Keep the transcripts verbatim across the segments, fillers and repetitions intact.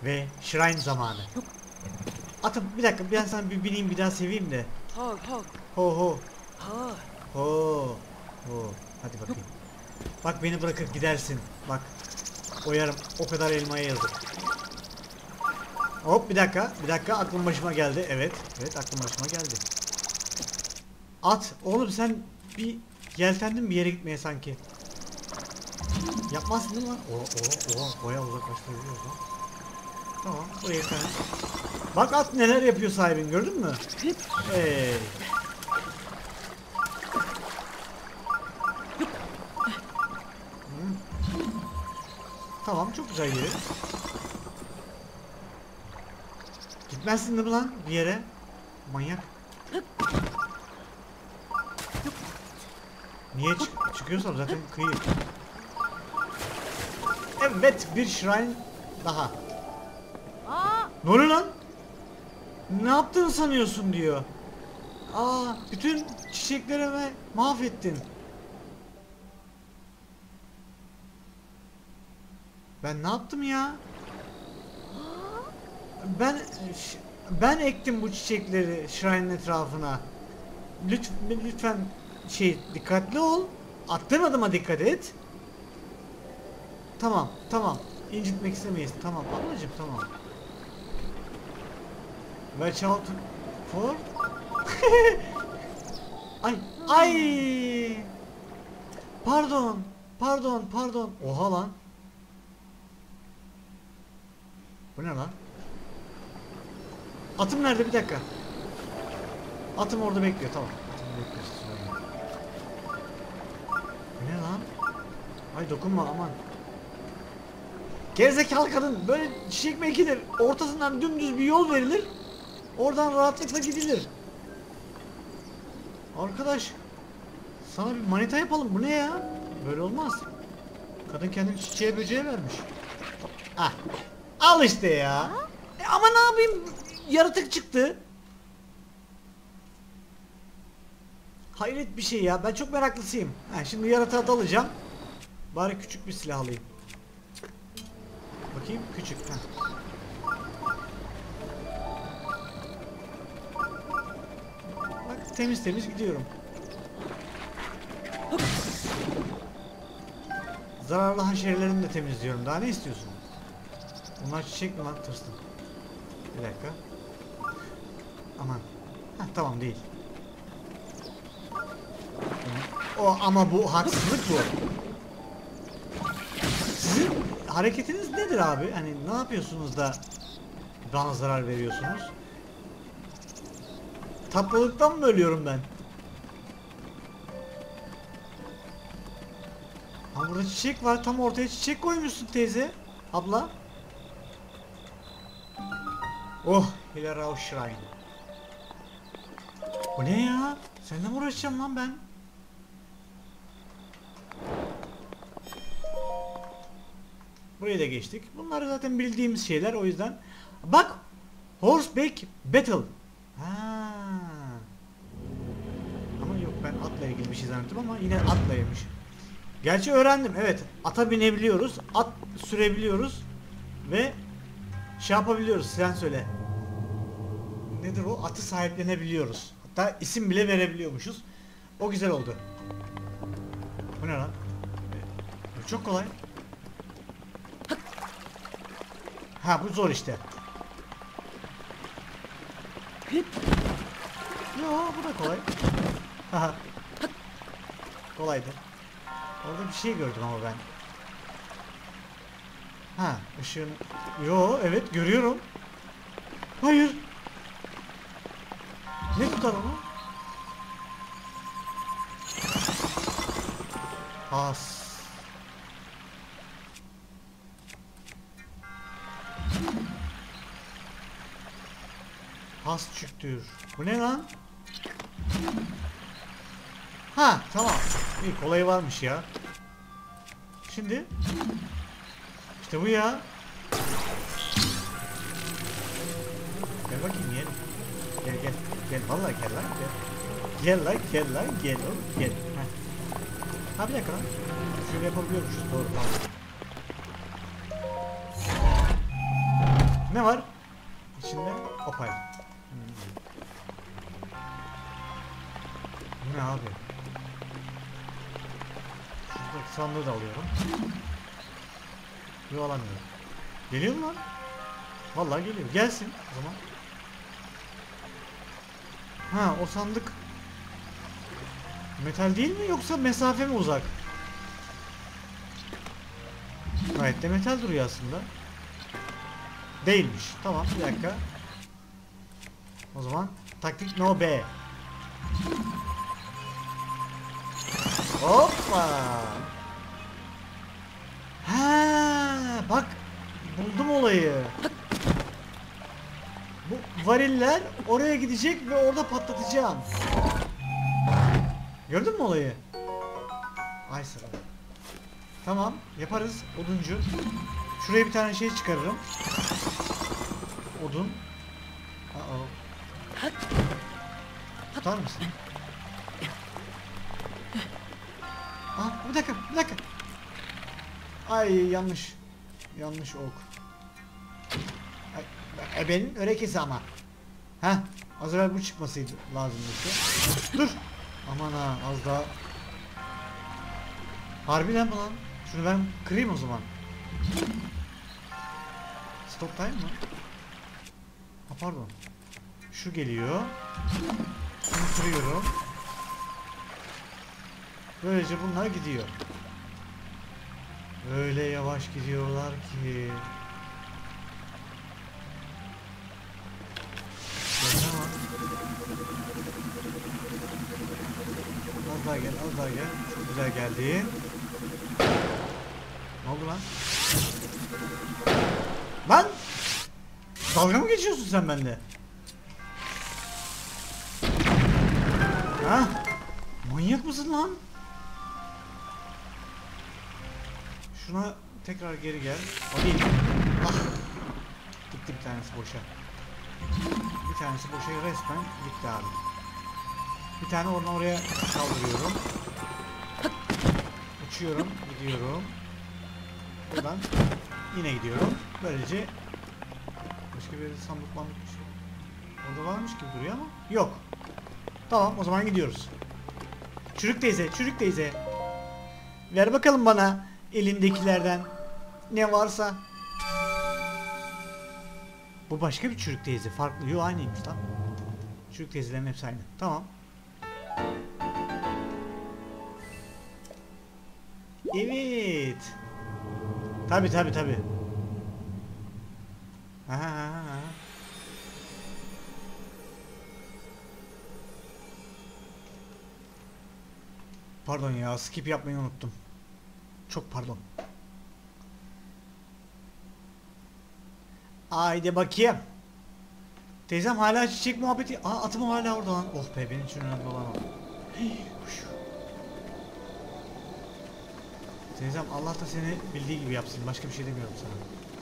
Ve shrine zamanı. Atım bir dakika, ben sana bir bineyim, bir daha seveyim de. Hog, hog. Ho ho. Ha. Ho. Ho. Hadi bakayım. Bak beni bırakıp gidersin. Bak. Oyarım. O kadar elmaya yazık. Hop bir dakika. Bir dakika, aklım başıma geldi. Evet. Evet, aklım başıma geldi. At. Oğlum sen bir yeltendin bir yere gitmeye sanki. Yapmazsın değil mi lan? O o o boya uzaklaştırabiliyoruz lan. Tamam. Buraya sen. Bak at neler yapıyor sahibin, gördün mü? Hey. Tamam, çok güzel yeri. Gitmezsin değil mi lan bir yere? Manyak. Niye çık çıkıyorsam zaten kıyı. Evet, bir shrine daha. Ne oluyor lan? Ne yaptığını sanıyorsun diyor. Aa, bütün çiçeklerimi mahvettin. Ben ne yaptım ya? Ben ben ektim bu çiçekleri şirenin etrafına. Lütfen, lütfen şey dikkatli ol. Attığın adıma dikkat et. Tamam, tamam. İncitmek istemeyiz. Tamam ablacığım, tamam. Watch out for. Ay, ay. Pardon, pardon, pardon. Oha lan. Bu ne lan? Atım nerede, bir dakika. Atım orada bekliyor, tamam. Atım bekliyor. Bu ne lan? Ay dokunma aman. Gerizekalı kadın, böyle çiçek mi ekilir? Ortasından dümdüz bir yol verilir. Oradan rahatlıkla gidilir. Arkadaş, sana bir manita yapalım, bu ne ya? Böyle olmaz. Kadın kendini çiçeğe böceğe vermiş. Ah. Al işte ya. E ama ne yapayım? Yaratık çıktı. Hayret bir şey ya. Ben çok meraklısıyım. Ha, şimdi yaratığa dalacağım. Bari küçük bir silah alayım. Bakayım, küçük. Ha. Bak temiz temiz gidiyorum. Zararlı haşerelerini de temizliyorum. Daha ne istiyorsun? Bunlar çiçek mi lan? Tırstım. Bir dakika. Aman. Heh, tamam değil. O ama bu haksızlık bu. Sizin hareketiniz nedir abi? Hani ne yapıyorsunuz da bana zarar veriyorsunuz? Tatlılıktan mı ölüyorum ben? Ha, burada çiçek var. Tam ortaya çiçek koymuşsun teyze. Abla. Oh, Hilarao Shrine. Bu ne ya? Seninle mi uğraşacağım lan ben? Burayı da geçtik. Bunlar zaten bildiğimiz şeyler, o yüzden. Bak! Horseback Battle. Ha. Ama yok, ben atla ilgili bir şey zannettim ama yine atlaymış. Gerçi öğrendim, evet. Ata binebiliyoruz, at sürebiliyoruz ve şey yapabiliyoruz, sen söyle. Nedir o? Atı sahiplenebiliyoruz. Hatta isim bile verebiliyormuşuz. O güzel oldu. Bu ne lan? Bu çok kolay. Ha, bu zor işte. Yo, bu da kolay. Haha. Kolaydı. Orada bir şey gördüm ama ben. Ha, ışığın. Yo, evet görüyorum. Hayır. Ne tutar onu? Has. Has çıktır. Bu ne lan? Ha, tamam. İyi, kolayı varmış ya. Şimdi işte bu ya. Gel bakayım, gel. Gel gel. Gel vallahi gel lan, gel. Gel lan, gel lan, gel oğlum, gel. Heh. Ha, bir dakika lan. Şöyle yapabiliyormuşuz, doğru, tamam. Ne var? İçinde opal. Hmm. Bu ne abi? Şuradaki sandığı da alıyorum. Yok, alamıyorum. Geliyor mu lan? Vallahi geliyor. Gelsin o zaman. Ha, o sandık metal değil mi yoksa mesafe mi uzak? Gayet de metal duruyor aslında. Değilmiş. Tamam, bir dakika. O zaman taktik no B. Hoppa. Ha, bak buldum olayı. Bu variller oraya gidecek ve orada patlatacağım. Gördün mü olayı? Ay sıra. Tamam, yaparız oduncu. Şuraya bir tane şey çıkarırım. Odun. Aa. Tutar mısın? Aa, bir dakika, bir dakika. Ay yanlış. Yanlış ok. Ay, ebenin örekesi ama. Heh, az evvel bu çıkmasıydı lazımdı işte. Dur. Aman ha, az daha. Harbiden mi lan? Şunu ben kırayım o zaman. Stop time mı? Ha pardon. Şu geliyor. Şunu kırıyorum. Böylece bunlar gidiyor. Öyle yavaş gidiyorlar ki. Tamam. Az daha gel, az daha gel. Çok güzel geldi. Ne oldu lan? Lan! Dalga mı geçiyorsun sen benimle? Ha? Manyak mısın lan? Şuna tekrar geri gel. O değil. Ah! Gitti bir tanesi boşa. Bir tanesi boşa resmen gitti abi. Bir tane oradan oraya kaldırıyorum. Uçuyorum, gidiyorum. Buradan yine gidiyorum. Böylece başka bir sandık mandık bir şey. Orada varmış gibi duruyor ama yok. Tamam, o zaman gidiyoruz. Çürük teyze, çürük teyze. Ver bakalım bana elindekilerden ne varsa. Bu başka bir çürük teyze. Farklı. Yok, aynıymış lan. Çürük teyzelerin hepsi aynı. Tamam. Evet. Tabi tabi tabi. Aha. Pardon ya, skip yapmayı unuttum. Çok pardon. Haydi bakayım. Teyzem hala çiçek muhabbeti. Aa, atım hala orada lan. Oh be, benim için önemli olan o. Teyzem Allah da seni bildiği gibi yapsın. Başka bir şey demiyorum sana.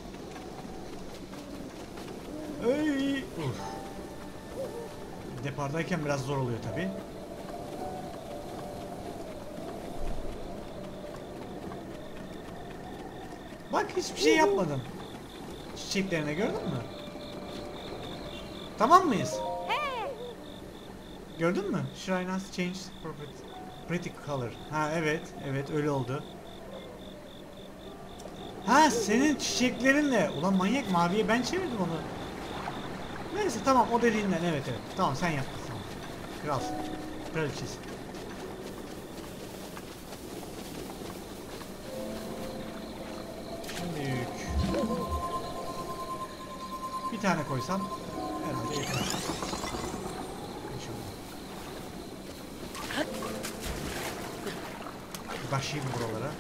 Ey! Uf. Depardayken biraz zor oluyor tabi. Bak, hiçbir şey yapmadım. Çiçeklerine gördün mü? Tamam mıyız? Gördün mü? Shrine has changed pretty color. Ha evet, evet öyle oldu. Ha, senin çiçeklerinle. Ulan manyak, maviye ben çevirdim onu. Neyse tamam, o dediğinden, evet evet. Tamam, sen yaptın. Tamam. Kralsın. Kraliçesin. Şimdi bir tane koysam herhalde yeter. Başlayayım buralara.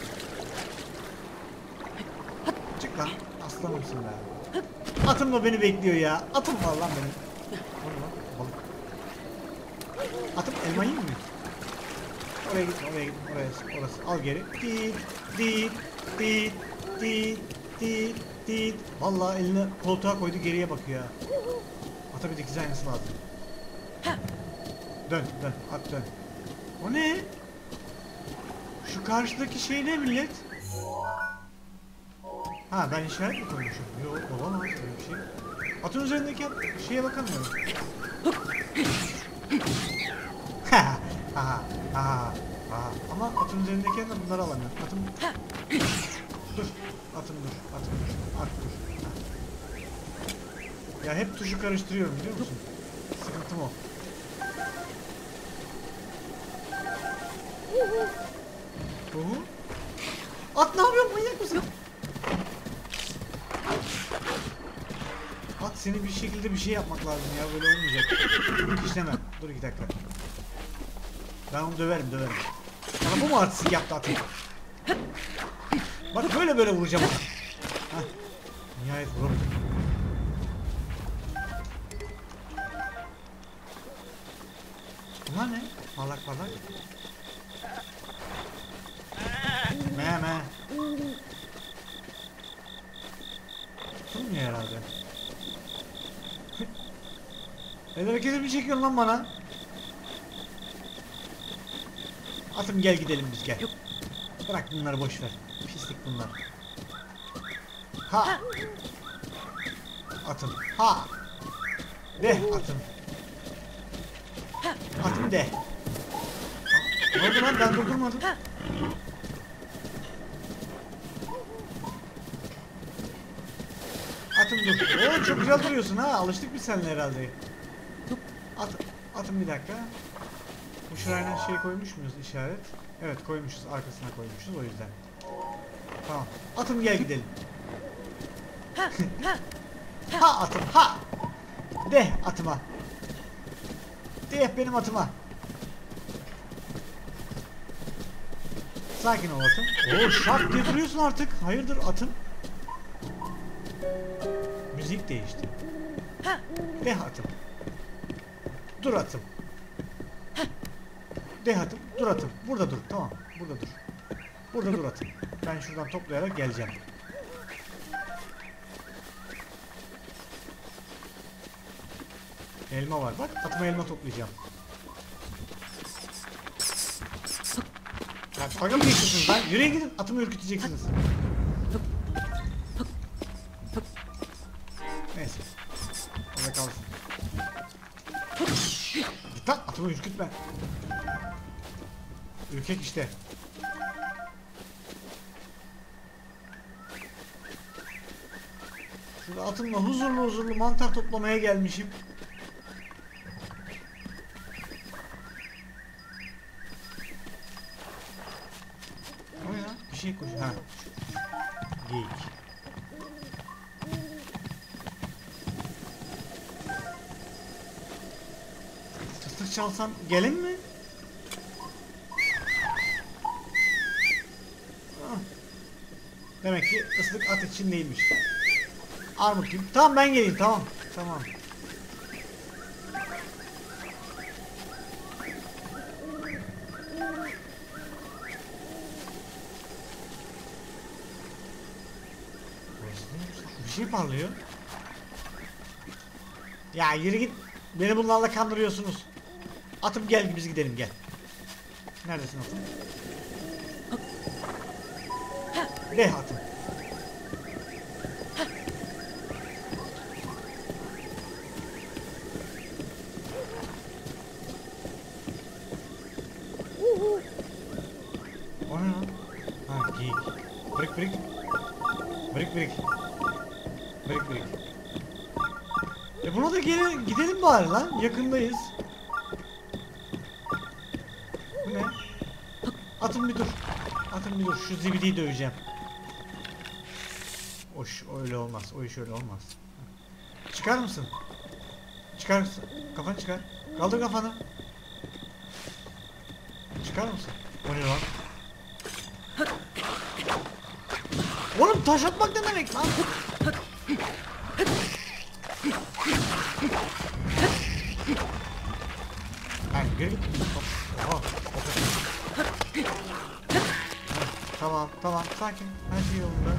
Çık lan, aslanımsın be. Atım da beni bekliyor ya. Atım var lan benim. O ne lan? Balık. Atım, elma yiyeyim mi? Oraya gitme, oraya gitme, oraya, orası. Al geri. Dit, dit, dit, dit, dit, dit. Vallahi elini koltuğa koydu, geriye bakıyor ya. Ata bir dikiz aynısı lazım. Dön, dön, at dön. O ne? Şu karşıdaki şey ne millet? Ha ben işaret mi koymuşum? Yok olamaz öyle bir şey. Atın üzerindeki şeye bakamıyorum. Ha ha ha ha. Ama atın üzerindeki de bunları alamıyorum. Atım dur. Atım dur. Atım dur. At dur. Ha. Ya hep tuşu karıştırıyorum biliyor musun? Sıkıntım o. Uhu. At ne yapıyorsun, manyak mısın? At seni bir şekilde bir şey yapmak lazım ya, böyle olmayacak. İşleme. Dur iki dakika. Ben onu döverim döverim. Bana bu mu artistik yaptı atı? Bak böyle böyle vuracağım onu. Heh. Nihayet vurabildim. Bunlar ne? Parlak parlak. Me me. Tutulmuyor herhalde. El hareketi mi çekiyorsun lan bana? Atım gel gidelim biz gel. Bırak bunları boş ver. Pislik bunlar. Ha. Atım. Ha. De atım. Atım de. Ne oldu lan, ben durdurmadım. Atım dur. Oo çok güzel duruyorsun ha. Alıştık biz seninle herhalde. At, atım bir dakika. Bu şurayla şey koymuş muyuz işaret? Evet koymuşuz, arkasına koymuşuz o yüzden. Tamam. Atım gel gidelim. Ha atım ha. De atıma. De benim atıma. Sakin ol atım. Oo şak diye duruyorsun artık. Hayırdır atım? Müzik değişti. De atım. Dur atım. De atım. Dur atım. Burada dur. Tamam. Burada dur. Burada dur atım. Ben şuradan toplayarak geleceğim. Elma var bak. Atıma elma toplayacağım. Ya dalga mı geçiyorsunuz lan? Yürüyün gidin. Atımı ürküteceksiniz. Neyse. Orada kalsın. Git lan. Atımı ürkütme. Ürkek işte. Şurada atımla huzurlu huzurlu mantar toplamaya gelmişim. O ya bir şey koş. Ha. Geyik. Fıstık çalsam gelin mi? Ah. Demek ki ıslık at için değilmiş. Armut gibi. Tamam ben geleyim tamam. Tamam. Bir şey parlıyor. Ya yürü git. Beni bunlarla kandırıyorsunuz. Atım gel biz gidelim gel. Neredesin atım? De atım. O ne lan? Ha geyik. Bırak bırak. Bırak bırak. Bırak bırak. E buna da geri gidelim bari lan. Yakındayız. Bu ne? Atım bir dur. Atım bir dur. Şu zibidiyi döveceğim. O iş öyle olmaz. O iş öyle olmaz. Çıkar mısın? Çıkar mısın? Kafanı çıkar. Kaldır kafanı. Çıkar mısın? O ne lan? Oğlum taş atmak ne demek lan? Hayır geri git. Oha. Tamam tamam sakin. Her şey yolunda.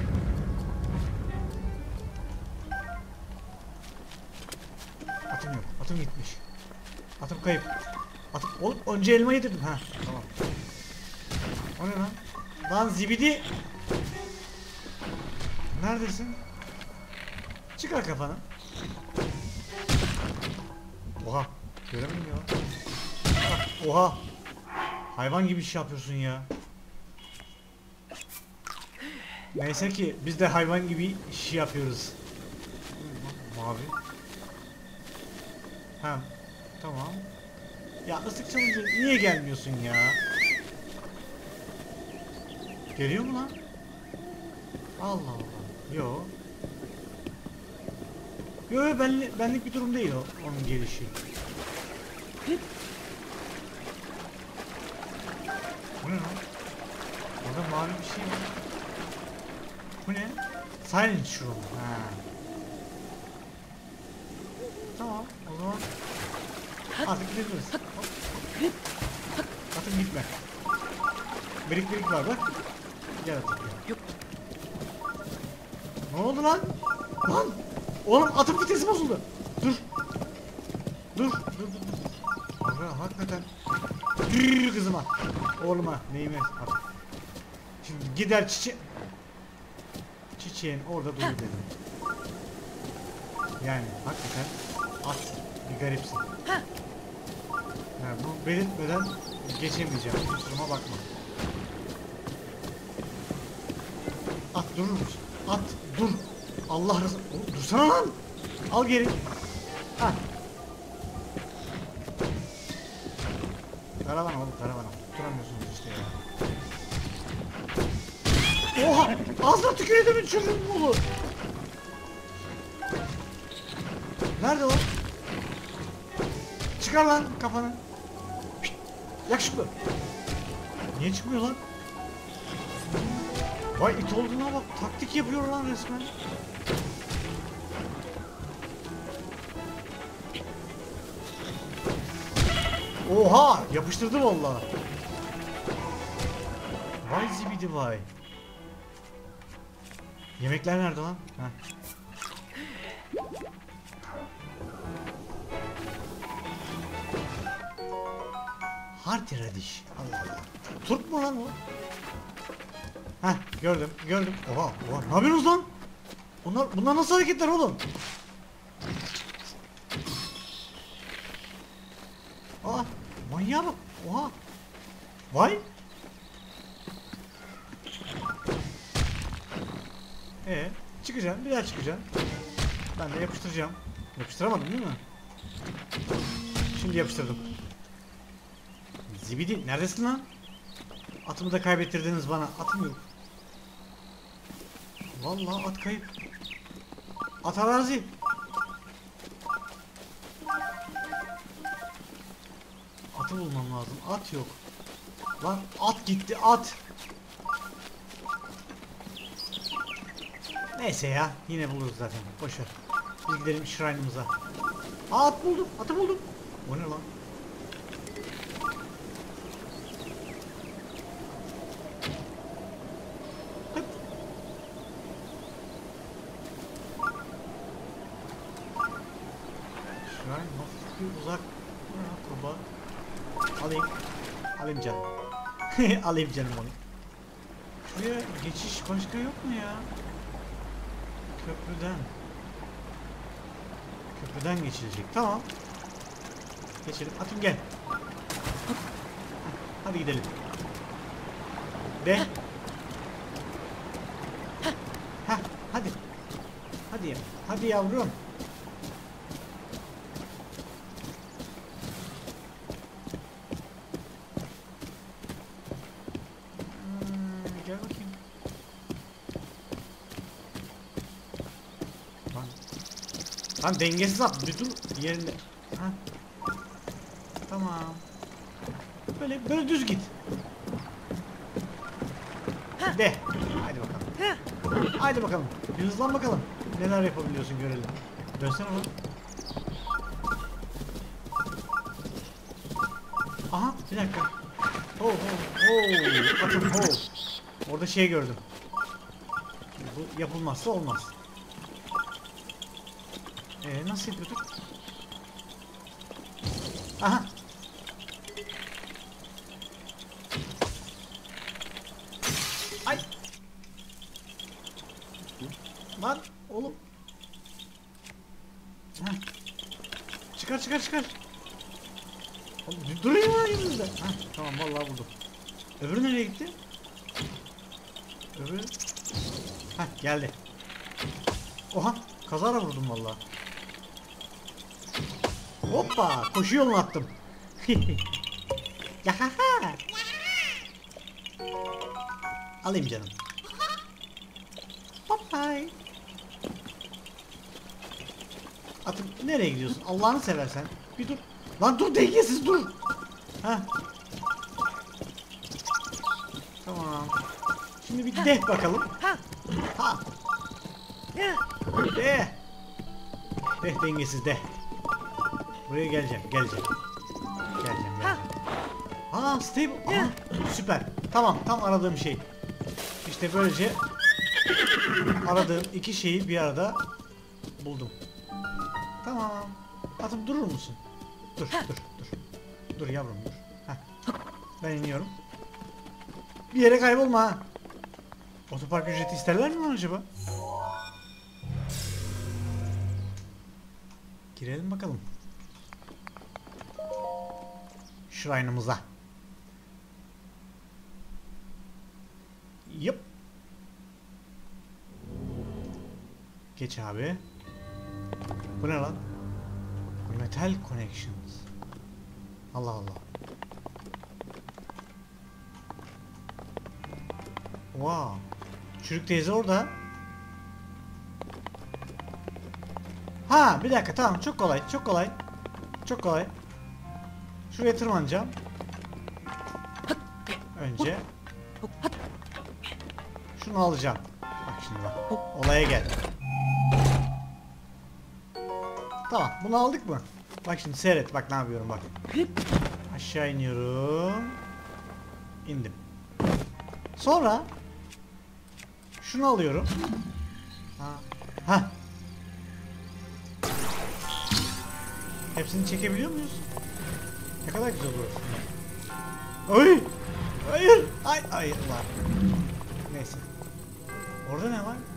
Atım yok. Atım gitmiş. Atım kayıp. Atım... Oğlum önce elma yedirdim. Ha tamam. O ne lan? Lan zibidi. Neredesin? Çıkar kafanı. Oha. Göremiyorum ya. Ah, oha. Hayvan gibi iş yapıyorsun ya. Neyse ki biz de hayvan gibi iş yapıyoruz. Mavi. Ha. Tamam. Ya ıslık çalınca niye gelmiyorsun ya? Geliyor mu lan? Allah Allah. Yo. Yo yo benlik, benlik bir durum değil o onun gelişi. Bu ne lan? Orada mavi bir şey var. Bu ne? Silence room. Ha. Tamam o zaman artık gidebiliriz. Atın gitme. Birik birik var bak. Gel atın. Yok. Ne oldu lan? Lan! Oğlum atın vitesi bozuldu. Dur. Dur. Dur dur dur. Aga hakikaten. Yürü kızıma. Oğluma. Neyime at. Şimdi gider çiçe... Çiçeğin orada durur dedim. Yani hakikaten at bir garipsin. Yani bu belirtmeden geçemeyeceğim. Kusuruma bakma. At durur musun? At dur. Allah rızası. Dursana lan. Al geri. Ha. Karavan oğlum karavan. Duramıyorsunuz işte ya. Oha! Ağzına tükürdüm çocuğun oğlu. Nerede o? Çıkar lan kafanı. Yakışıklı. Niye çıkmıyor lan? Vay it olduğuna bak. Taktik yapıyor lan resmen. Oha! Yapıştırdı vallahi. Vay zibidi vay. Yemekler nerede lan? Heh. Hearty radish. Allah Allah. Turp mu lan o? Heh gördüm gördüm. Oha oha. Ne yapıyorsunuz lan? Bunlar, bunlar nasıl hareketler oğlum? Aa manyağa bak. Oha. Vay. Ee çıkacağım bir daha çıkacağım. Ben de yapıştıracağım. Yapıştıramadım değil mi? Şimdi yapıştırdım. Zibidi neredesin lan? Atımı da kaybettirdiniz bana. Atım yok. Vallahi at kayıp. At arazi. Atı bulmam lazım. At yok. Lan at gitti at. Neyse ya. Yine buluruz zaten. Boşver. Biz gidelim şirinimize. Aa at buldum. Atı buldum. O ne lan? Şurayn hafif bir uzak. Kurbağa. Alayım. Alayım canım. Alayım canım onu. Şuraya geçiş başka yok mu ya? Köprüden. Köprüden geçilecek. Tamam. Geçelim. Atın gel. Hadi gidelim. De. Heh, hadi. Hadi ya. Hadi yavrum. Gel bakayım. Lan, lan dengesiz at. Bir dur yerinde. Ha. Tamam. Böyle böyle düz git. De. Haydi bakalım. Haydi bakalım. Bir hızlan bakalım. Neler yapabiliyorsun görelim. Dönsene oğlum. Aha bir dakika. Ho ho ho. Atım ho. Orada şey gördüm. Bu yapılmazsa olmaz. Ee, nasıl yapıyorduk? Aha. Ay. Lan oğlum. Heh. Çıkar çıkar çıkar. Oğlum, durun ya yanımda. Heh, tamam vallahi buldum. Öbürü nereye gitti? Öbürü. Heh geldi. Oha kazara vurdum vallahi. Hoppa koşu yolunu attım. Yahaha. Alayım canım. Bye bye. Atım nereye gidiyorsun? Allah'ını seversen. Bir dur. Lan dur dengesiz dur. Ha. Tamam. Şimdi bir de bakalım. Ha. Ha. De. De dengesiz de. Buraya geleceğim, geleceğim. Geleceğim, geleceğim. Aa, stable. Aha, süper. Tamam, tam aradığım şey. İşte böylece aradığım iki şeyi bir arada buldum. Tamam. Atım durur musun? Dur, dur, dur. Dur yavrum, dur. Heh. Ben iniyorum. Bir yere kaybolma ha. Otopark ücreti isterler mi lan acaba? Girelim bakalım. Şuraynımıza. Yap. Geç abi. Bu ne lan? Metal Connections. Allah Allah. Wow. Çürük teyze orada. Ha bir dakika tamam çok kolay çok kolay. Çok kolay. Şuraya tırmanacağım. Önce. Şunu alacağım. Bak şimdi bak. Olaya gel. Tamam bunu aldık mı? Bak şimdi seyret bak ne yapıyorum bak. Aşağı iniyorum. İndim. Sonra şunu alıyorum. Ha. Ha. Hepsini çekebiliyor muyuz? Ne kadar güzel olur. Oy! Hayır! Ay hayır var. Neyse. Orada ne var?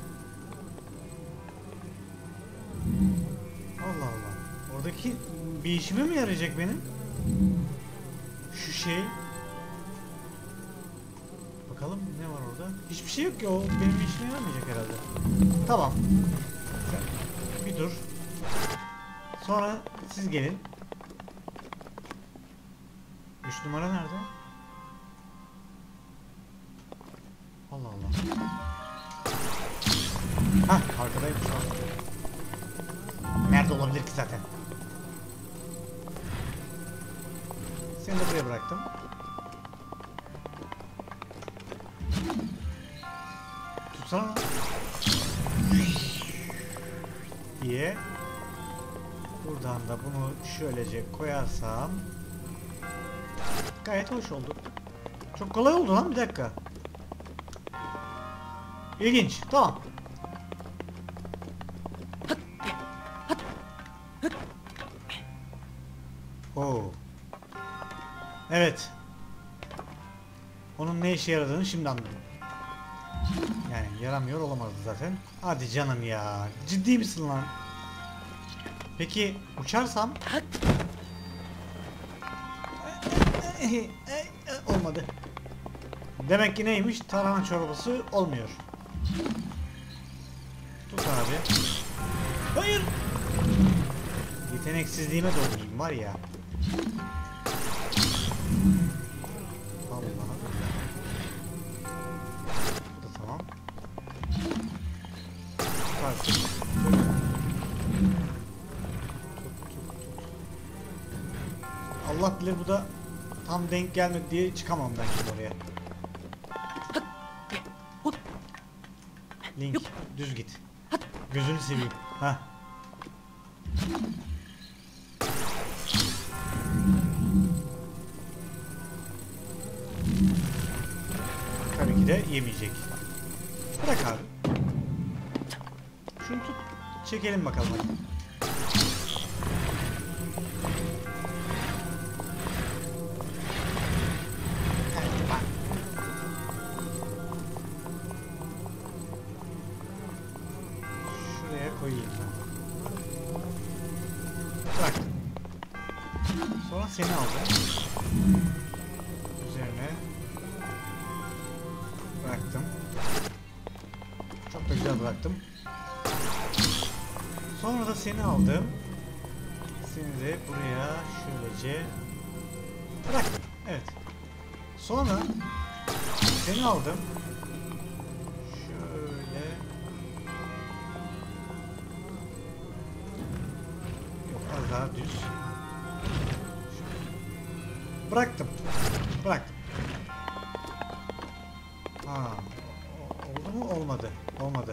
Allah Allah. Oradaki bir işime mi yarayacak benim? Şu şey. Bakalım ne var orada? Hiçbir şey yok ki o benim bir işime yaramayacak herhalde. Tamam. Bir dur. Sonra siz gelin. Üç numara nerede? Allah Allah. Hah arkadaymış şu an. Nerede olabilir ki zaten? Seni de buraya bıraktım. Tutsana. diye buradan da bunu şöylece koyarsam gayet hoş oldu. Çok kolay oldu lan, bir dakika. İlginç. Tamam. Oo. Evet. Onun ne işe yaradığını şimdi anladım. Yani yaramıyor olamazdı zaten. Hadi canım ya. Ciddi misin lan? Peki uçarsam? Olmadı. Demek ki neymiş? Tarhana çorbası olmuyor. Tut abi. Hayır. Yeteneksizliğime doğruyum var ya. Allah Allah. Bu da tamam. Tut tut. Allah bilir bu da tam denk gelmedi diye çıkamam ben şimdi oraya. Link düz git. Gözünü seveyim. Ha. Tabii ki de yemeyecek. Bırak abi. Şunu tut. Çekelim bakalım hadi. koyayım ben. Bırak. Sonra seni aldım. Üzerine bıraktım. Çok da güzel bıraktım. Sonra da seni aldım. Seni de buraya şöylece bıraktım. Evet. Sonra seni aldım. Şöyle. Yok, az daha düz. Bıraktım. Bıraktım. Ha, oldu mu? Olmadı. Olmadı.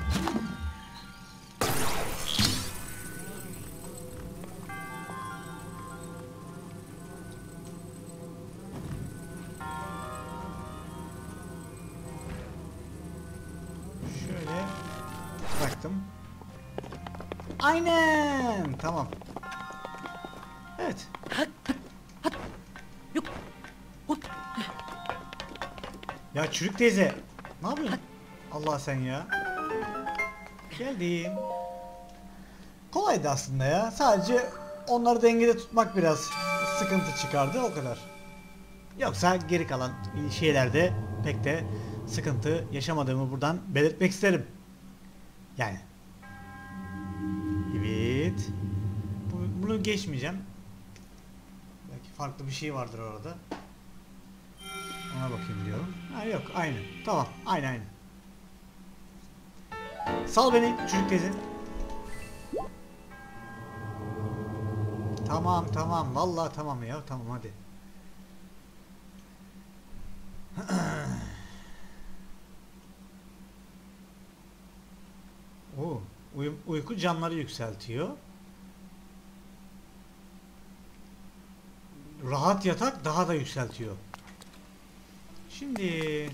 Şöyle bıraktım. Aynen. Tamam. Evet. Ya çürük teyze, ne yapıyorsun? Allah sen ya. Geldim. Kolaydı aslında ya. Sadece onları dengede tutmak biraz sıkıntı çıkardı, o kadar. Yoksa geri kalan şeylerde pek de sıkıntı yaşamadığımı buradan belirtmek isterim. Yani. Evet. Bu- Bunu geçmeyeceğim. Belki farklı bir şey vardır orada. Ona bakayım diyorum. Ha yok, aynı. Tamam, aynı aynı. Sal beni çocuk teyze. Tamam tamam, vallahi tamam ya, tamam hadi. Oo, uy uyku canları yükseltiyor. Rahat yatak daha da yükseltiyor. Şimdi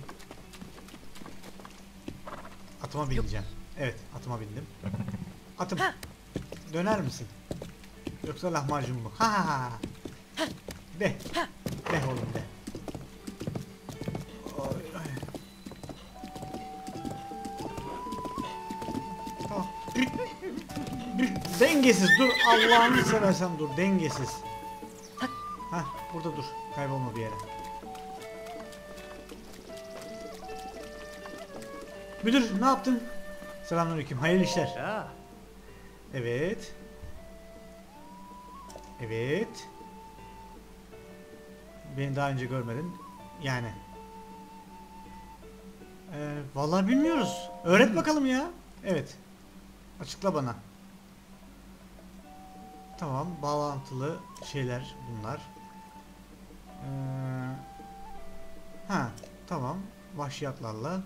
atıma bineceğim. Evet, atıma bindim. Atım. Döner misin? Yoksa lahmacun mu? Ha ha ha. De. De oğlum de. Oy, ay. Tamam. Dengesiz dur. Allah'ını seversen dur. Dengesiz. Hah, burada dur. Kaybolma bir yere. Müdür ne yaptın? Selamünaleyküm. Hayırlı işler. Ya. Evet. Evet. Beni daha önce görmedin. Yani. Ee, vallahi bilmiyoruz. Öğret bakalım ya. Evet. Açıkla bana. Tamam. Bağlantılı şeyler bunlar. Ee, ha. Tamam. Vahşiyatlarla.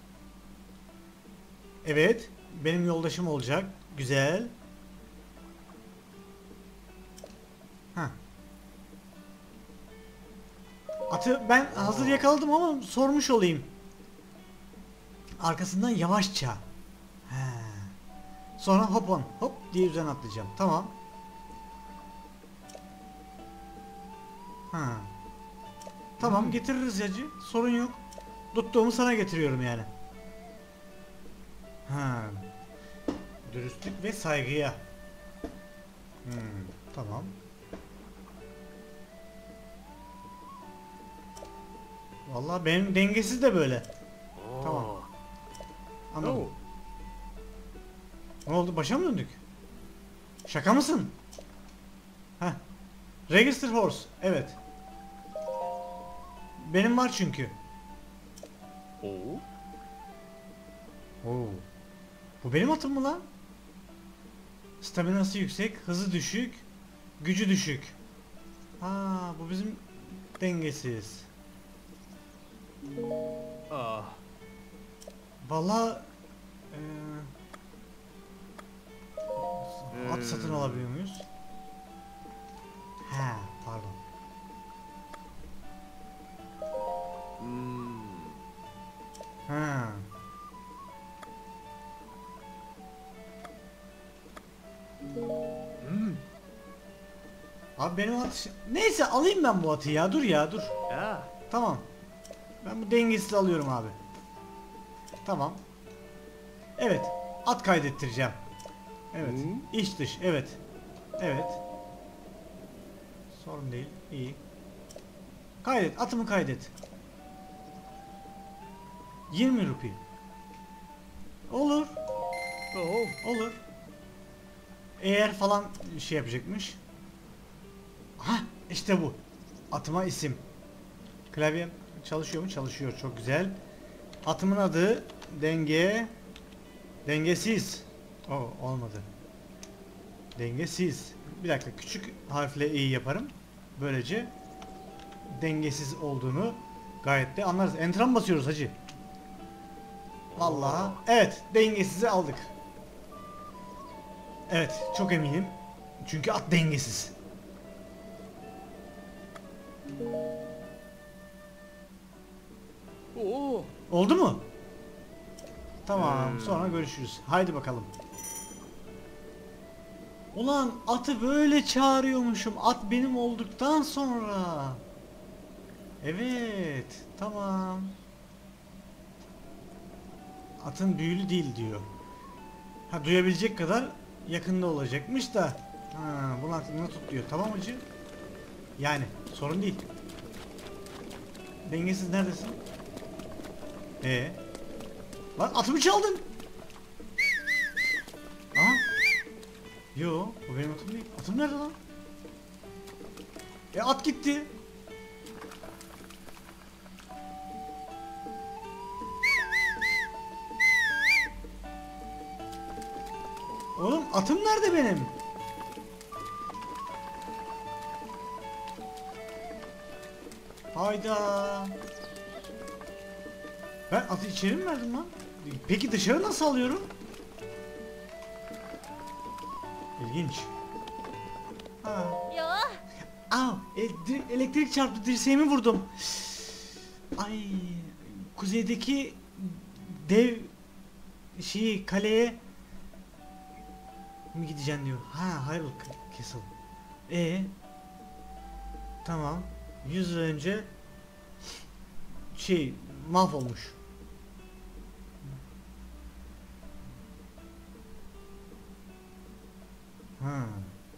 Evet. Benim yoldaşım olacak. Güzel. Ha. Atı ben hazır yakaladım ama sormuş olayım. Arkasından yavaşça. He. Sonra hop on. Hop diye üzerine atlayacağım. Tamam. Ha. Tamam, getiririz yacı. Sorun yok. Tuttuğumu sana getiriyorum yani. Ha. Dürüstlük ve saygıya. Hmm, tamam. Vallahi benim dengesiz de böyle. Tamam. Anladım. Oh. Ne oldu? Başa mı döndük? Şaka mısın? Heh. Register horse. Evet. Benim var çünkü. Oh. Oo. Bu benim atım mı lan? Staminası yüksek, hızı düşük, gücü düşük. Aa, bu bizim dengesiz. Ah. Vallahi eee, at satın alabiliyor muyuz? Ha, pardon. Hmm. Ha. Hmm. Abi benim at... Neyse alayım ben bu atı ya. Dur ya dur. Ya. Tamam. Ben bu dengesiz alıyorum abi. Tamam. Evet. At kaydettireceğim. Evet. Hı? İç dış. Evet. Evet. Sorun değil. İyi. Kaydet. Atımı kaydet. yirmi rupi. Olur. Oh. Olur. Eğer falan şey yapacakmış. Hah işte bu. Atıma isim. Klavyem çalışıyor mu? Çalışıyor. Çok güzel. Atımın adı denge dengesiz. O olmadı. Dengesiz. Bir dakika küçük harfle i yaparım. Böylece dengesiz olduğunu gayet de anlarız. Enter'a mı basıyoruz hacı? Vallahi evet, dengesizi aldık. Evet, çok eminim. Çünkü at dengesiz. Oh. Oldu mu? Tamam, Hmm. sonra görüşürüz. Haydi bakalım. Ulan atı böyle çağırıyormuşum. At benim olduktan sonra. Evet, tamam. Atın büyülü değil diyor. Ha, duyabilecek kadar yakında olacakmış da. Ha, bunu aklına tut diyor. Tamam hacı. Yani sorun değil. Dengesiz neredesin? Ee? Lan atımı çaldın. Aha. Yo, bu benim atım değil. Atım nerede lan? E at gitti. Oğlum atım nerede benim? Hayda. Ben atı içeri mi verdim lan? Peki dışarı nasıl alıyorum? İlginç. Ha. Ya. Aa, e, di- elektrik çarptı, dirseğimi vurdum. Ay, kuzeydeki dev şeyi kaleye mi gideceksin diyor. Ha, Hyrule Castle. E tamam. yüz yıl önce şey mahvolmuş. Ha.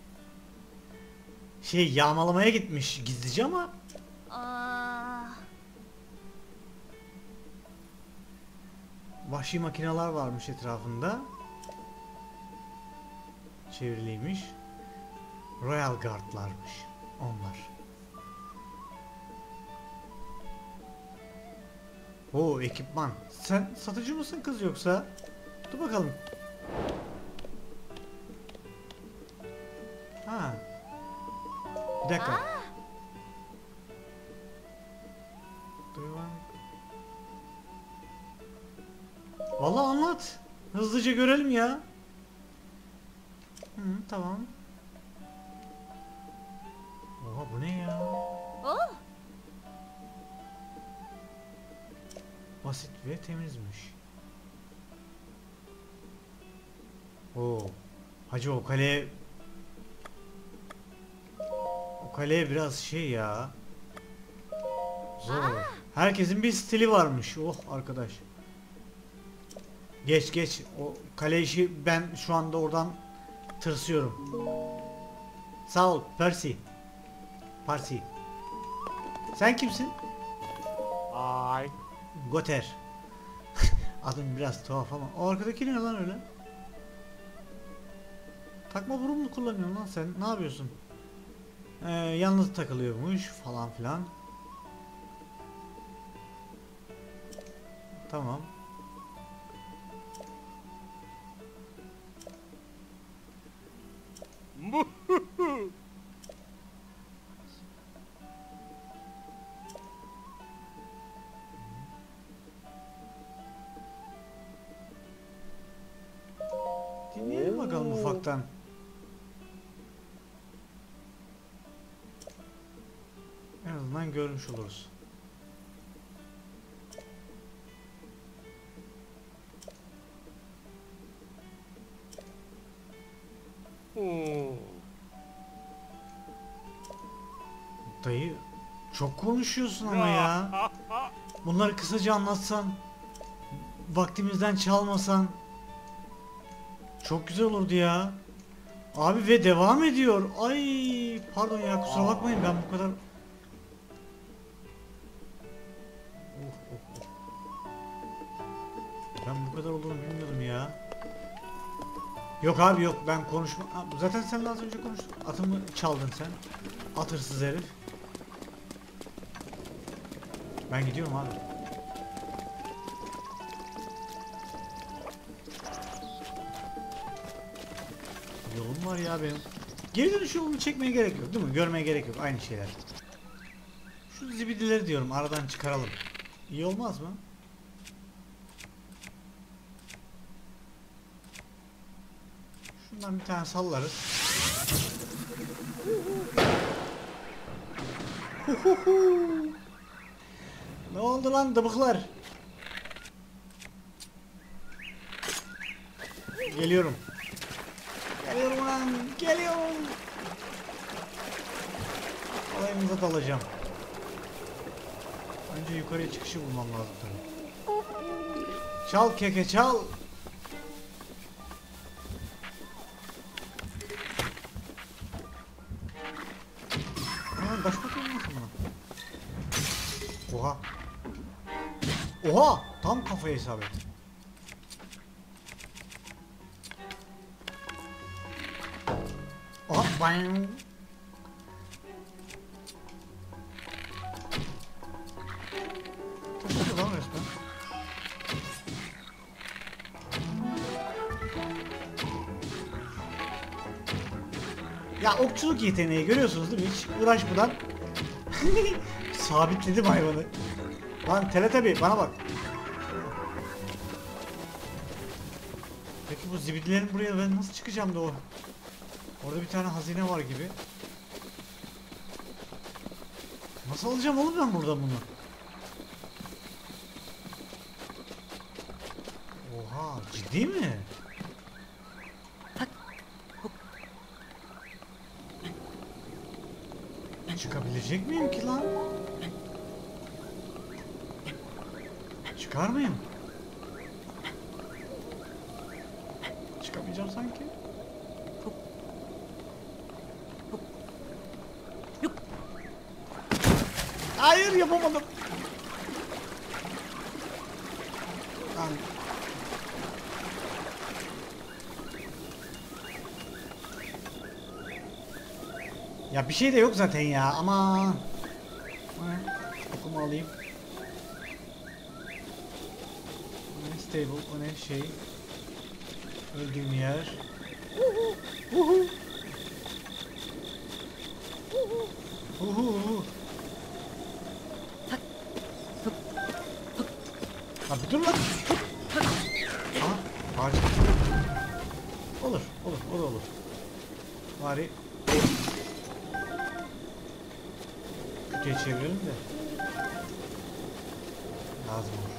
Şey yağmalamaya gitmiş gizlice ama Aa. vahşi makineler varmış etrafında. Çevriliymiş. Royal Guard'larmış onlar. Oo, ekipman. Sen satıcı mısın kız yoksa? Dur bakalım. Ha. Bir dakika. Dur lan. Vallahi anlat. Hızlıca görelim ya. Hı, tamam. Oha, bu ne ya? Oh. Basit ve temizmiş. Oo. Hacı o kale o kaleye biraz şey ya. Zor olur. Herkesin bir stili varmış. Oh arkadaş. Geç geç. O kale işi, ben şu anda oradan tırsıyorum. Sağ ol Percy. Percy. Sen kimsin? Ay. Goter. Adım biraz tuhaf ama. O arkadaki ne lan öyle? Takma burun mu kullanıyorsun lan sen? Ne yapıyorsun? Ee, yalnız takılıyormuş falan filan. Tamam. Dinleyelim bakalım ufaktan. En azından görmüş oluruz. Oh. Dayı çok konuşuyorsun ama ya. Bunları kısaca anlatsan, vaktimizden çalmasan Çok güzel olurdu ya. Abi ve devam ediyor. Ay pardon ya, kusura Aa. bakmayın, ben bu kadar... Oh, oh, oh. Ben bu kadar olduğunu bilmiyordum ya. Yok abi yok, ben konuşma... Ha, zaten sen az önce konuştun. Atımı çaldın sen. At hırsız herif. Ben gidiyorum abi. Yolum var ya benim. Geri dönüş yolunu çekmeye gerek yok değil mi? Görmeye gerek yok. Aynı şeyler. Şu zibidileri diyorum aradan çıkaralım. İyi olmaz mı? Şundan bir tane sallarız. Ne oldu lan dıbıklar? Geliyorum. Geliyorum lan, geliyorum. Alayımıza dalacağım. Önce yukarıya çıkışı bulmam lazım tabii. Çal keke çal. Hemen taş bakayım nasıl buna? Oha. Oha! Tam kafaya isabet. Aha! Bang! Çok lan resmen. Ya okçuluk yeteneği görüyorsunuz değil mi? Hiç uğraşmadan sabitledim hayvanı. Lan Teletabi bana bak. Peki bu zibidilerin buraya ben nasıl çıkacağım da o? Orada bir tane hazine var gibi. Nasıl alacağım oğlum ben buradan bunu? Oha, ciddi mi? Çıkabilecek miyim ki lan? Çıkar mıyım? Çıkamayacağım sanki. Hayır, yapamadım. Lan. Ya bir şey de yok zaten ya, ama okumu alayım. O ne stable, o ne şey. Öldüğüm yer. Uhu. Uhu. Ha bir dur lan. Aha, ağaç. Olur, olur, o da olur. Bari kötüye çevirelim de. Lazım olur.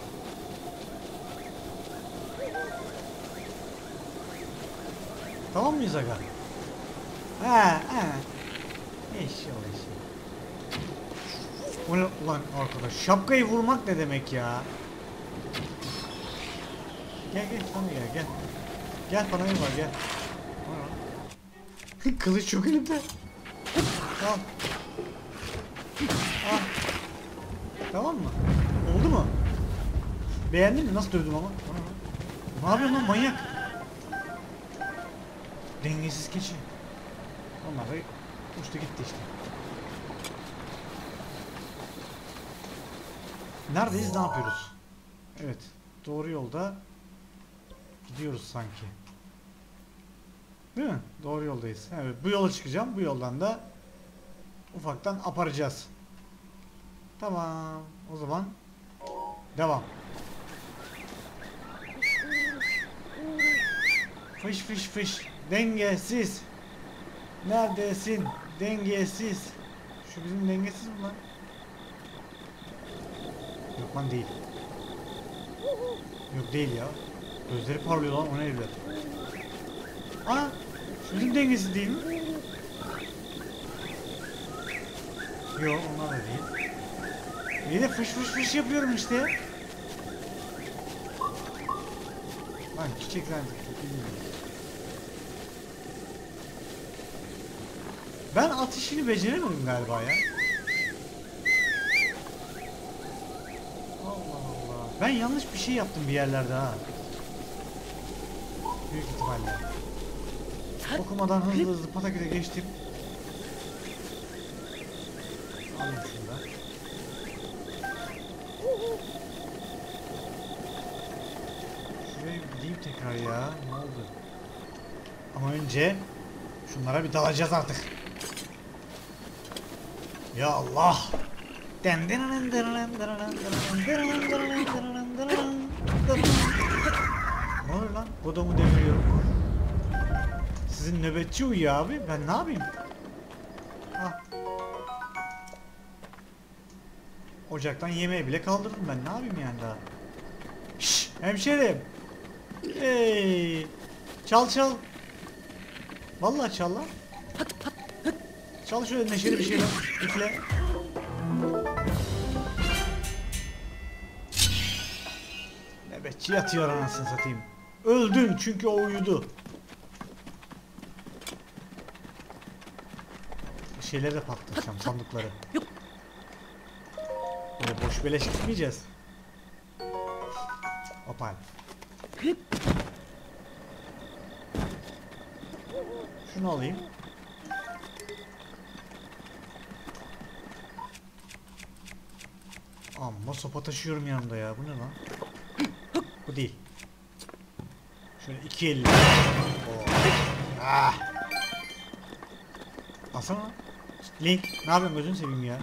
Tamam mıyız aga? He he. Eşya o eşya. Ulan, ulan arkadaş, şapkayı vurmak ne demek ya? Gel gel bana gel gel. Gel bana var gel. Kılıç çok elimde. Al. Al. Tamam mı? Oldu mu? Beğendin mi? Nasıl dövdüm ama? Ne yapıyorsun lan manyak? Dengesiz keçi. Onlar da uçtu gitti işte. Neredeyiz? Ne yapıyoruz? Evet. Doğru yolda gidiyoruz sanki. Değil mi? Doğru yoldayız. Evet. Bu yola çıkacağım. Bu yoldan da ufaktan aparacağız. Tamam. O zaman devam. Fış fış fış. Dengesiz. Neredesin? Dengesiz. Şu bizim dengesiz mi lan? Yok lan değil. Yok değil ya. Gözleri parlıyor lan, o ne evler. Aa, şu bizim dengesiz değil mi? Yok, onlar da değil. İyi de fış fış fış yapıyorum işte. Lan çiçekler. Ben at işini beceremedim galiba ya. Allah Allah. Ben yanlış bir şey yaptım bir yerlerde ha. Büyük ihtimalle. Okumadan hızlı hızlı pataküte geçtim. Alayım şunu da. Şuraya bir gideyim tekrar ya. Ne oldu? Ama önce şunlara bir dalacağız artık. Ya Allah! Ne oluyor lan? Kodumu deviriyorum. Sizin nöbetçi uyuyor abi. Ben ne yapayım? Ah. Ocaktan yemeği bile kaldırdım ben. Ne yapayım yani daha? Şşş! Hemşerim! Hey! Çal çal! Vallahi çal lan. Çal şöyle neşeli bir şeyler. Üfle. Nöbetçi yatıyor anasını satayım. Öldün çünkü o uyudu. Şeyleri de patlatacağım, sandıkları. Böyle boş beleş gitmeyeceğiz. Opal. Şunu alayım. Amma sopa taşıyorum yanımda ya. Bu ne lan? Bu değil. Şöyle iki elli. Oo. Ah. Alsana. Link. Ne yapıyorsun gözünü seveyim ya.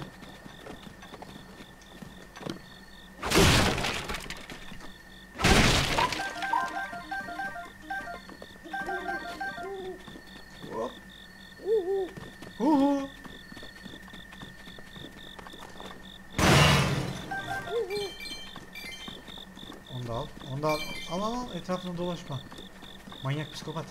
Hop. Huhu. Onu da al. Onu da al. Al al al. Etrafına dolaşma. Manyak psikopat.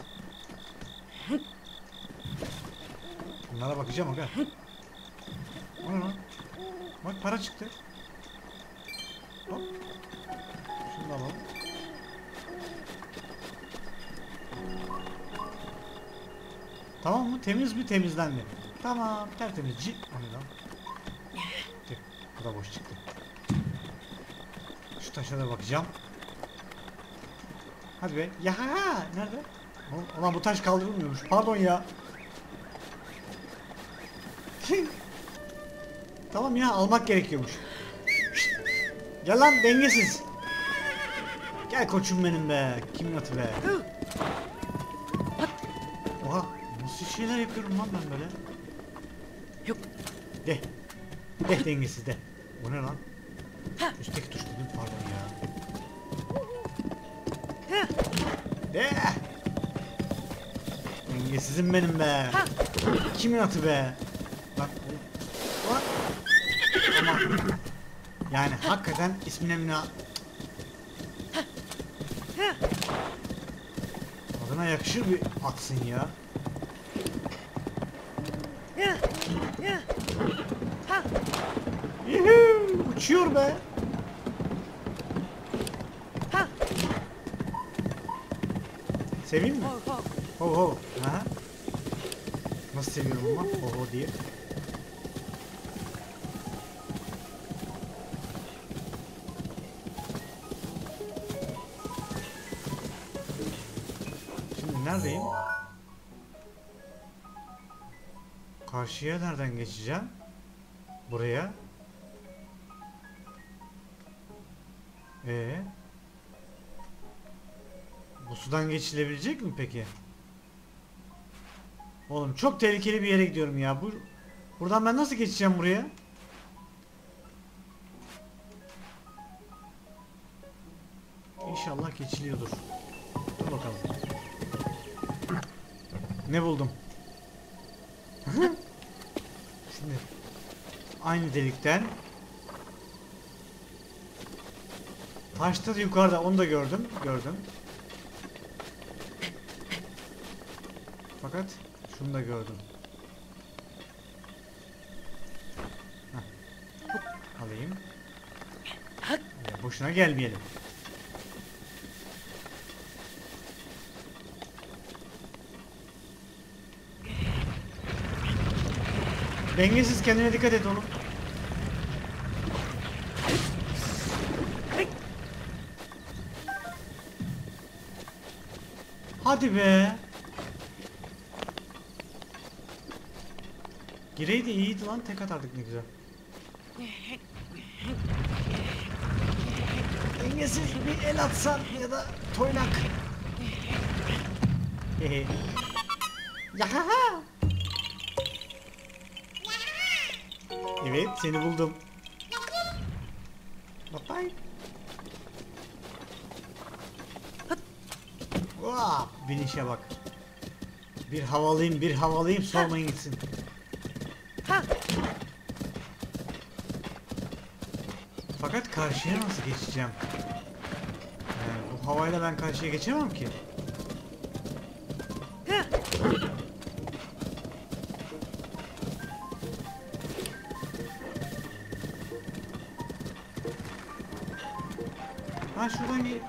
Bunlara bakacağım aga. O ne lan? Bak para çıktı. Hop. Şunu da alalım. Tamam mı? Temiz mi? Temizlendi. Tamam. Tertemiz. C o ne lan? Dur, bu da boş çıktı. Şu taşa da bakacağım. Hadi be. Ya nerede? Ulan bu taş kaldırılmıyormuş. Pardon ya. Tamam ya, almak gerekiyormuş. Gel lan dengesiz. Gel koçum benim be. Kimin atı be? Oha, nasıl şeyler yapıyorum lan ben böyle? Yok. De. De dengesiz de. Bu ne lan? Üstteki tuş dedim, pardon ya. De. Dengesizim benim be. Kimin atı be? Bak. Bak. Ama yani hakikaten ismine mina adına yakışır bir atsın ya. Yuhuu, uçuyor be. Seveyim mi? Ho ho. Ha? Nasıl seviyorum ama ho ho diye. Şimdi neredeyim? Karşıya nereden geçeceğim? Buraya. Ee? Bu sudan geçilebilecek mi peki? Oğlum çok tehlikeli bir yere gidiyorum ya. Bu buradan ben nasıl geçeceğim buraya? İnşallah geçiliyordur. Dur bakalım. Ne buldum? Şimdi aynı delikten taşta da yukarıda, onu da gördüm. Gördüm. Fakat şunu da gördüm. Heh. Alayım. Ya boşuna gelmeyelim. Dengesiz, kendine dikkat et oğlum. Hadi be. Gireydi iyiydi lan, tek atardık ne güzel. Dengesiz bir el atsan ya da toynak. Hehe. Yahaha. Evet, seni buldum. Bye bye. Vaa, binişe bak. Bir havalıyım, bir havalıyım, sormayın gitsin. Fakat karşıya nasıl geçeceğim? Yani bu havayla ben karşıya geçemem ki. Ha şuradan gel.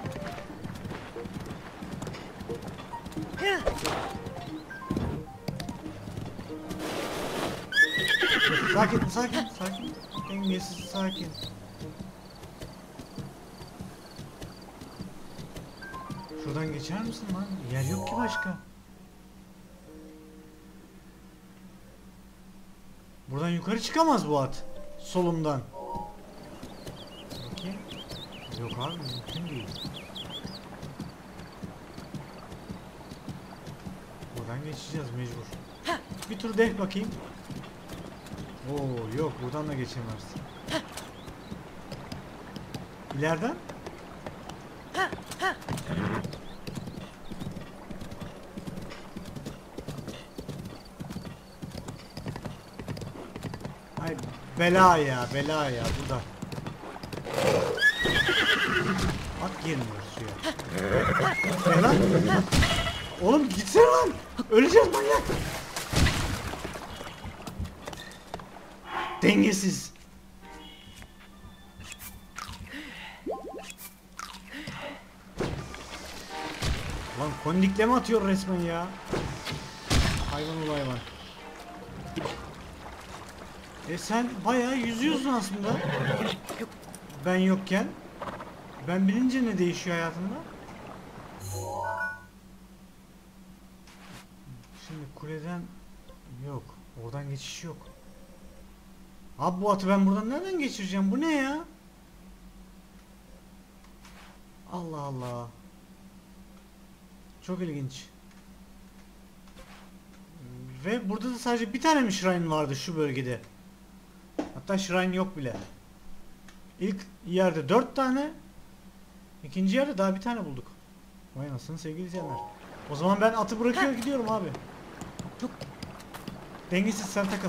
Sakin, sakin, sakin. Dengesiz, sakin. Şuradan geçer misin lan? Yer yok ki başka. Buradan yukarı çıkamaz bu at. Solumdan. Peki. Yok abi, mümkün değil. Buradan geçeceğiz mecbur. Bir tur deh bakayım. Oo yok, buradan da geçemezsin. İleriden? Ay bela ya, bela ya burada. At girmiyor suya. Ne lan? Oğlum gitsene lan. Öleceğiz manyak. Dengesiz. Lan kondikleme atıyor resmen ya. Hayvan ol hayvan. E sen bayağı yüzüyorsun aslında. Ben yokken. Ben bilince ne değişiyor hayatında? Şimdi kuleden yok. Oradan geçiş yok. Abi bu atı ben buradan nereden geçireceğim? Bu ne ya? Allah Allah. Çok ilginç. Ve burada da sadece bir tane mi shrine vardı şu bölgede? Hatta shrine yok bile. İlk yerde dört tane. İkinci yerde daha bir tane bulduk. Vay anasını sevgili izleyenler. O zaman ben atı bırakıyor gidiyorum abi. Dengesiz, sen takıl.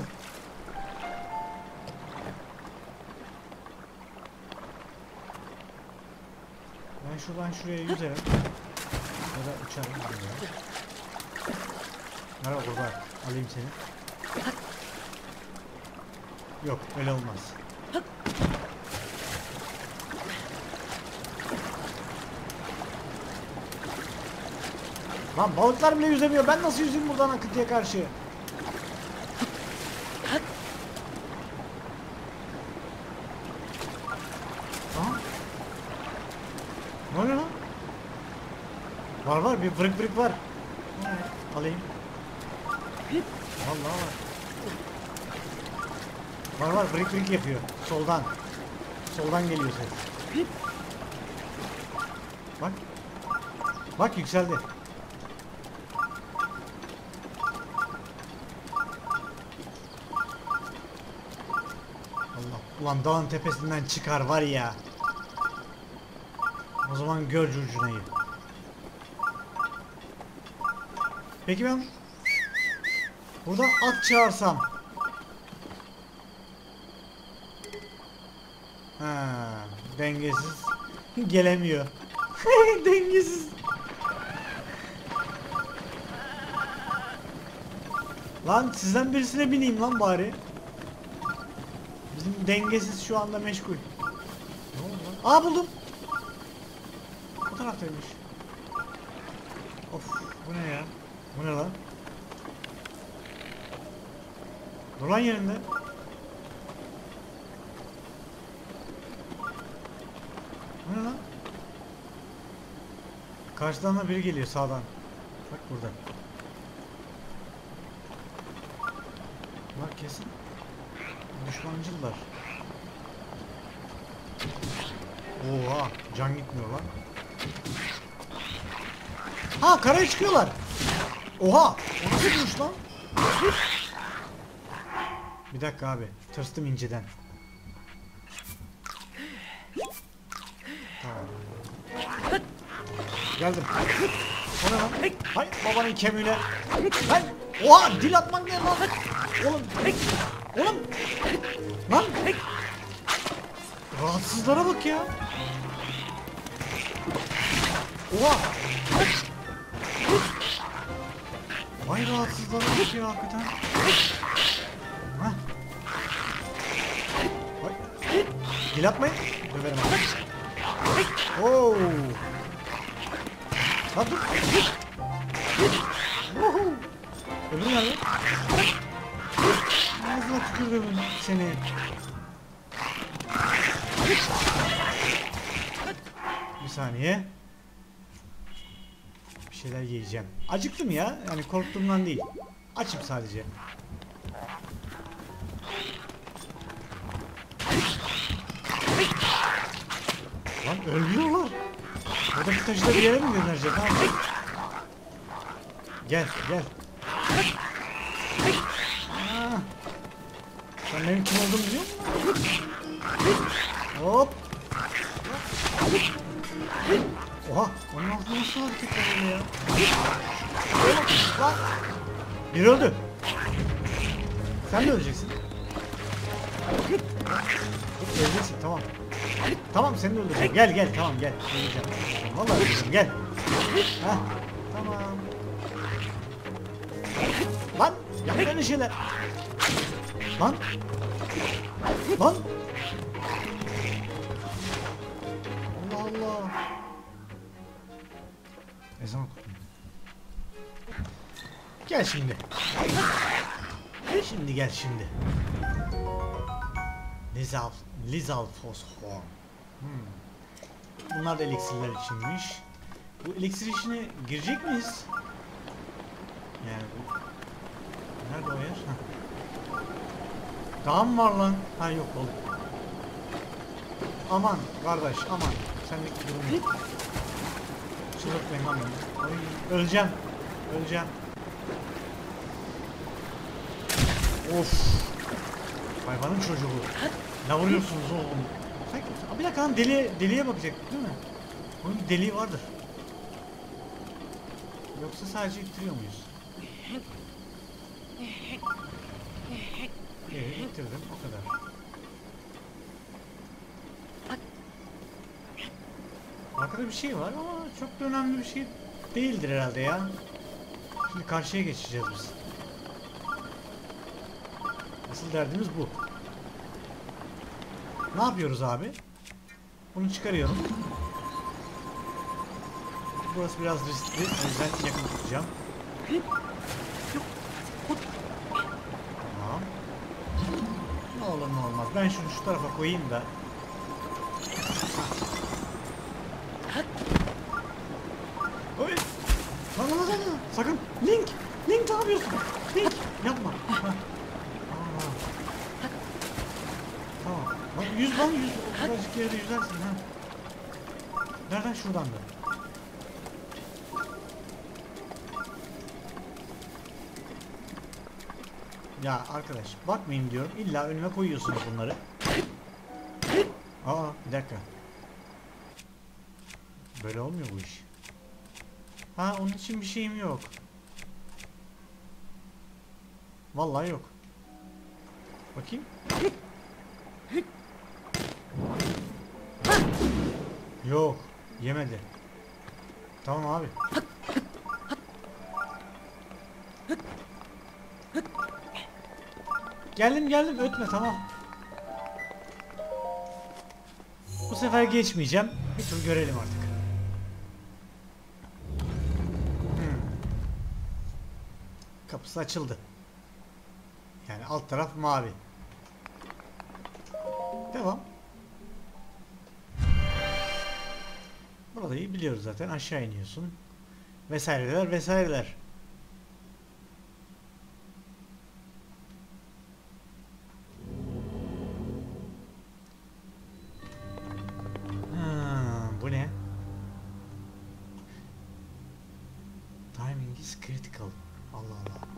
Ben şuradan şuraya yüzerim. Ya da uçarım. Merhaba kurban. Alayım seni. Yok öyle olmaz. Lan balıklar bile yüzemiyor. Ben nasıl yüzeyim buradan akıntıya karşı? Aha. Ne oluyor lan? Var var, bir bırık bırık var. Alayım. Vallahi var. Var var, bırık bırık yapıyor. Soldan. Soldan geliyor ses. Bak. Bak yükseldi. Allah. Ulan dağın tepesinden çıkar var ya. O zaman gör curcunayı. Peki ben burada at çağırsam. Ha, dengesiz. Gelemiyor. Dengesiz. Lan sizden birisine bineyim lan bari. Bizim dengesiz şu anda meşgul. Ne oldu lan? Aa buldum. Bu taraftaymış. Of bu ne ya? Bu ne lan? Dur lan yerinde. Bu ne lan? Karşıdan da biri geliyor sağdan. Bak burada. Bunlar kesin düşmancılar. Oha, can gitmiyor lan. Ha, karaya çıkıyorlar. Oha, o nasıl duruş lan? Bir dakika abi, tırstım inceden. Tamam. Geldim. O ne lan? Hay babanın kemiğine. Lan! Oha, dil atmak ne lan? Oğlum. Oğlum. Lan. Rahatsızlara bak ya. Oha. Vay rahatsızlara bak ya hakikaten. Hah. Vay. Dil atmayın. Döverim abi. Oo. Lan dur. Woohoo. Öbürü nerede? Ağzına tükürdüm seni. Bir saniye. Bir şeyler yiyeceğim. Acıktım ya. Yani korktuğumdan değil. Açım sadece. Lan ölüyorlar. Buradaki taşı da bir yere mi gönderecek abi? Gel gel. Aa. Sen benim kim olduğumu biliyor musun? Hop. Oha, onun altında nasıl hareket ediyor ya? Lan. Biri öldü. Sen de öleceksin. Öleceksin, tamam. Tamam, seni de öldüreceğim. Gel gel, tamam gel. Öleceğim. Vallahi öleceğim, gel. Heh, tamam. Lan, yapma öyle şeyler. Lan. Lan. Allah Allah. Ezan okudum. Gel şimdi. Şimdi gel şimdi. Lizal, Lizal fosfor. Hmm. Bunlar da eliksirler içinmiş. Bu eliksir işine girecek miyiz? Yani bu... Nerede o yer? Heh. Daha mı var lan? Ha yok oğlum. Aman kardeş aman. Senlik durum yok. Çıldırtmayın lan beni. Ay, öleceğim. Öleceğim. Of. Hayvanın çocuğu. Ne vuruyorsunuz oğlum? Sanki, bir dakika lan deli, deliye bakacak değil mi? Bunun bir deliği vardır. Yoksa sadece ittiriyor muyuz? Evet, ittirdim o kadar. Arkada bir şey var ama çok da önemli bir şey değildir herhalde ya. Şimdi karşıya geçeceğiz biz. Asıl derdimiz bu. Ne yapıyoruz abi? Bunu çıkarıyorum. Burası biraz riskli. O yüzden yakın tutacağım. Tamam. Ne olur ne olmaz. Ben şunu şu tarafa koyayım da. Oy! Lan lan lan lan! Sakın! Link! Link ne yapıyorsun? Link! Yapma! Ha. Aa. Tamam. Lan yüz lan yüz. O kadarcık yerde yüzersin ha. Nereden? Şuradan da. Ya arkadaş bakmayın diyorum. İlla önüme koyuyorsunuz bunları. Aa bir dakika. Böyle olmuyor bu iş. Ha onun için bir şeyim yok. Vallahi yok. Bakayım. Yok. Yemedi. Tamam abi. Geldim geldim ötme tamam. Bu sefer geçmeyeceğim. Bir tur görelim artık. Hmm. Kapısı açıldı. Yani alt taraf mavi. Devam. Burayı biliyoruz zaten. Aşağı iniyorsun. Vesaireler vesaireler. Ha, bu ne? Timing is critical. Allah Allah.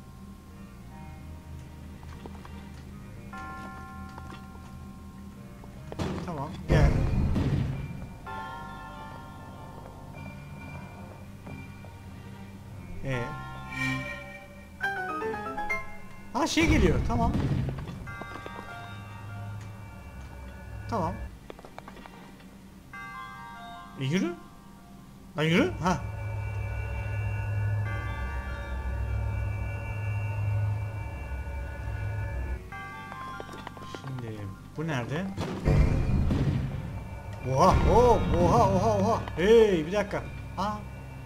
Tamam, gel. Ee. Ha şey geliyor. Tamam. Tamam. E yürü. Lan yürü. Ha. Şimdi bu nerede? Oha, oh, oha, oha, oha. Hey, bir dakika. Ha.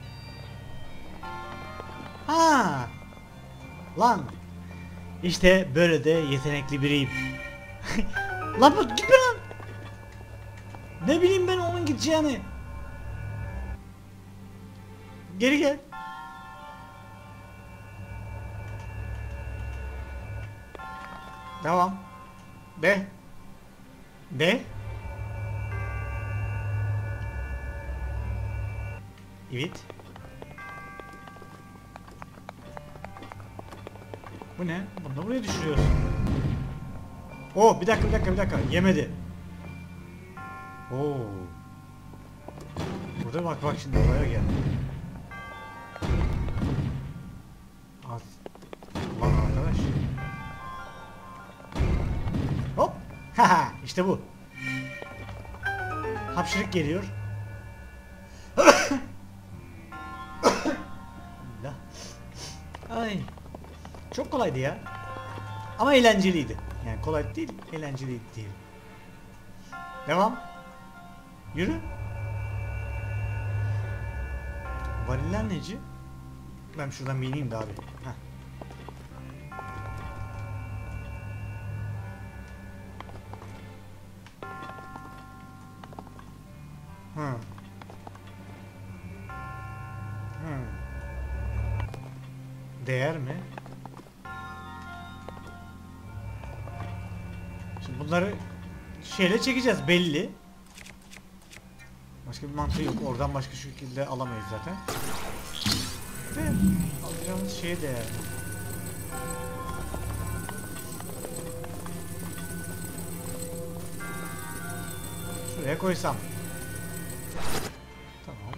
Ha. Lan. İşte böyle de yetenekli biriyim. Lan bu gitme lan. Ne bileyim ben onun gideceğini. Geri gel. Devam. De. De. Evet. Bu ne? Bunu da buraya düşürüyorsun. Oh, bir dakika bir dakika bir dakika. Yemedi. Oo. Burada bak bak şimdi buraya gel. Az. Lan arkadaş. Hop. Haha, işte bu. Hapşırık geliyor. Ay. Çok kolaydı ya. Ama eğlenceliydi. Yani kolay değil, eğlenceliydi değil. Devam. Yürü. Variller neci? Ben şuradan bineyim de abi. Heh. Hı. Hı. Değer mi? Şimdi bunları şeyle çekeceğiz belli. Başka bir mantığı yok. Oradan başka şekilde alamayız zaten. Ve alacağımız şeye değer. Şuraya koysam. Tamam.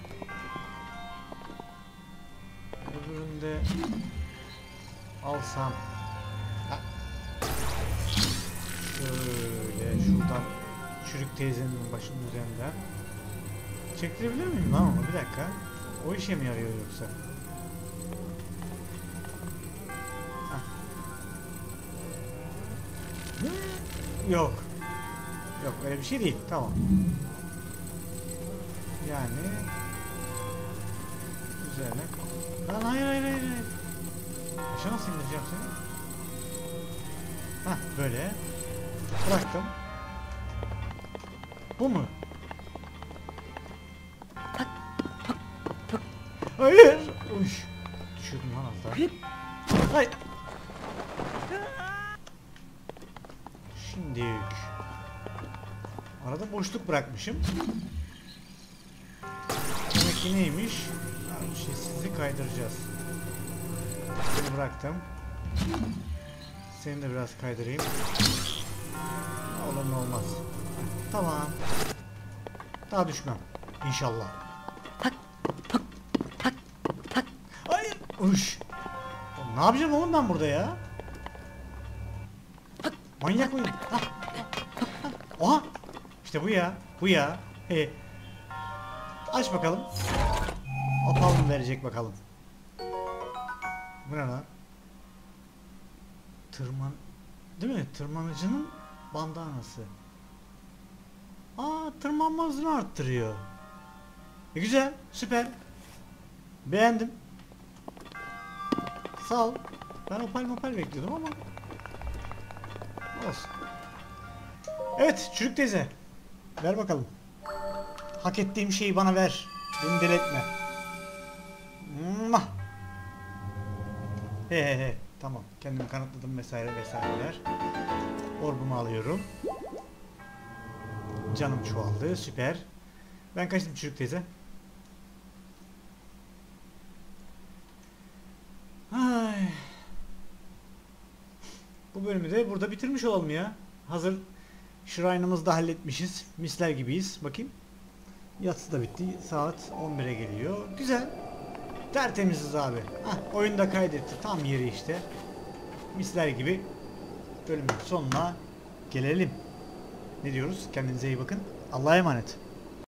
Öbüründe alsam. Ha. Şöyle şuradan çürük teyzenin başının üzerinden. Çektirebilir miyim lan onu? Bir dakika. O işe mi yarıyor yoksa? Heh. Yok. Yok öyle bir şey değil. Tamam. Yani üzerine. Lan hayır hayır hayır. Aşağı nasıl indireceğim seni? Hah böyle. Bıraktım. Bu mu? Hayır. Uş. Düşürdüm lan az daha. Hayır. Şimdi arada boşluk bırakmışım. Demek ki neymiş? Yani şey, sizi kaydıracağız. Seni bıraktım. Seni de biraz kaydırayım. Olur ne olmaz. Tamam. Daha düşmem. İnşallah. Hayır. Uş. Oğlum, ne yapacağım oğlum ben burada ya? Manyak mıyım? Ah. Oha. İşte bu ya. Bu ya. He. Aç bakalım. Opal mı verecek bakalım. Bu ne lan? Tırman... Değil mi? Tırmanıcının bandanası. Aa, tırmanma hızını arttırıyor. E, güzel. Süper. Beğendim. Sağ ol. Ben opal mopal bekliyordum ama Olsun. Evet çürük teyze. Ver bakalım. Hak ettiğim şeyi bana ver. Beni deli etme. Mwah. He he he. Tamam. Kendimi kanıtladım vesaire vesaireler. Orbumu alıyorum. Canım çoğaldı. Süper. Ben kaçtım çürük teyze. Ay. Bu bölümü de burada bitirmiş olalım ya. Hazır Shrine'ımızı da halletmişiz. Misler gibiyiz. Bakayım. Yatsı da bitti. Saat on bire geliyor. Güzel. Tertemiziz abi. Hah, oyunu da kaydetti. Tam yeri işte. Misler gibi bölümün sonuna gelelim. Ne diyoruz? Kendinize iyi bakın. Allah'a emanet.